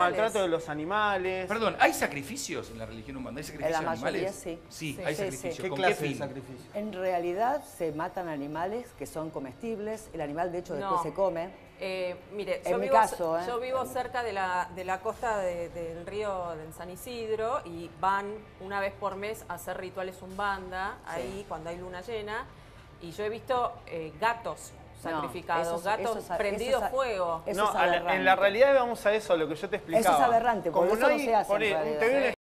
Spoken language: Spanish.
Maltrato de los animales. Perdón, ¿hay sacrificios en la religión umbanda? ¿Hay sacrificios En la mayoría animales? sí. Sí, hay sacrificios. ¿Qué ¿Con clase qué de fin? sacrificio? En realidad se matan animales que son comestibles. El animal, de hecho, después No. se come. Mire, En mi caso, yo vivo cerca de la costa del río de San Isidro y van una vez por mes a hacer rituales umbanda, ahí cuando hay luna llena, y yo he visto gatos sacrificados, gatos prendidos fuego. Eso es En la aberrante. realidad vamos a eso, a lo que yo te explicaba. Eso es aberrante, porque Como eso no hay- se hace por en ahí, realidad. te doy un